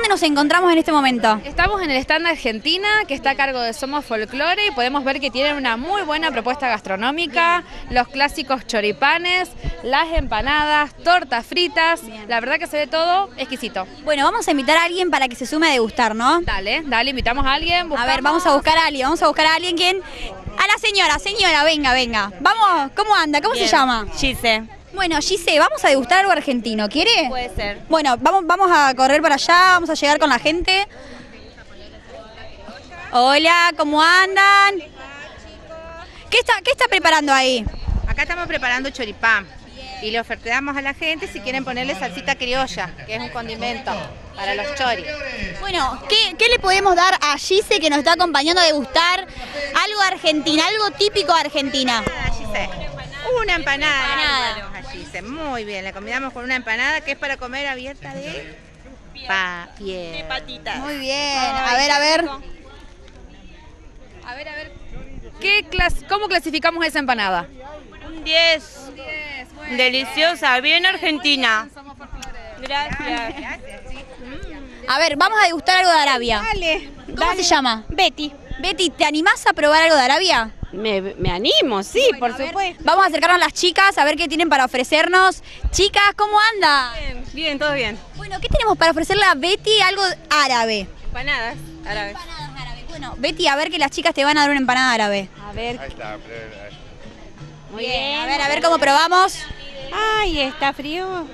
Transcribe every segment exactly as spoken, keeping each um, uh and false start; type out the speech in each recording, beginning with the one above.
¿Dónde nos encontramos en este momento? Estamos en el stand Argentina, que está a cargo de Somos Folclore, y podemos ver que tienen una muy buena propuesta gastronómica, los clásicos choripanes, las empanadas, tortas fritas, la verdad que se ve todo exquisito. Bueno, vamos a invitar a alguien para que se sume a degustar, ¿no? Dale, dale, invitamos a alguien. A ver, vamos a buscar a alguien, vamos a buscar a alguien quien... A la señora, señora, venga, venga. Vamos, ¿cómo anda? ¿Cómo Bien. se llama? Gise. Bueno, Gise, vamos a degustar algo argentino, ¿quiere? Puede ser. Bueno, vamos, vamos a correr para allá, vamos a llegar con la gente. Hola, ¿cómo andan? ¿Qué está, qué está preparando ahí? Acá estamos preparando choripán y le ofertamos a la gente si quieren ponerle salsita criolla, que es un condimento para los choris. Bueno, ¿qué, qué le podemos dar a Gise que nos está acompañando a degustar algo argentino, algo típico de Argentina? Ah, Gise, Una empanada. Empanada. le ponemos a Gise. Muy bien, le combinamos con una empanada que es para comer abierta de pa piel. De patitas. Muy bien, a ver, a ver. A ver, a ver, ¿qué clas ¿cómo clasificamos esa empanada? Un diez. Deliciosa, bien argentina. Gracias. A ver, vamos a degustar algo de Arabia. Dale. ¿Cómo se llama? Betty. Betty, ¿te animás a probar algo de Arabia? Me, me animo, sí, por A ver, supuesto. vamos a acercarnos a las chicas a ver qué tienen para ofrecernos. Chicas, ¿cómo andan? Bien, bien, todo bien. Bueno, ¿qué tenemos para ofrecerle a Betty algo árabe? Empanadas árabes. Empanadas árabes. Bueno, Betty, a ver que las chicas te van a dar una empanada árabe. A ver. Muy bien. A ver, a ver cómo probamos. Ay, está frío.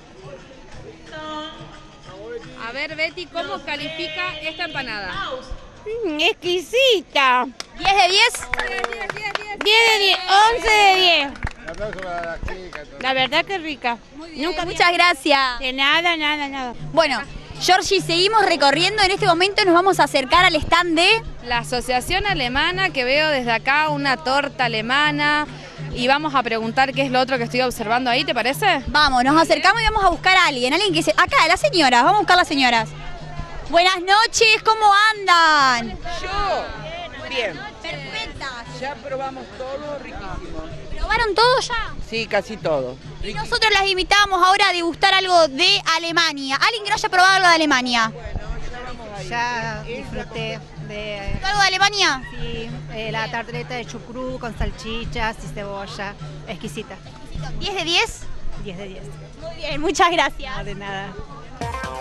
A ver, Betty, ¿cómo califica esta empanada? Mm, exquisita. ¿diez de diez? diez de diez, once de diez. La verdad que rica. Nunca Muchas gracias. De nada, nada, nada. Bueno, Georgie, seguimos recorriendo. En este momento nos vamos a acercar al stand de... La asociación alemana, que veo desde acá una torta alemana, y vamos a preguntar qué es lo otro que estoy observando ahí, ¿te parece? Vamos, nos acercamos y vamos a buscar a alguien. Alguien que se... Acá, las señoras. Vamos a buscar a las señoras. Buenas noches, ¿cómo andan? Yo, bien, Perfectas. ya probamos todo, riquísimo. ¿Probaron todo ya? Sí, casi todo. Y nosotros las invitamos ahora a degustar algo de Alemania. Alguien que no haya probado algo de Alemania. Ya disfruté de ¿Algo de Alemania? sí, eh, la tarteleta de chucrú con salchichas y cebolla, exquisita, ¿diez de diez? diez de diez. Muy bien, muchas gracias. No de nada.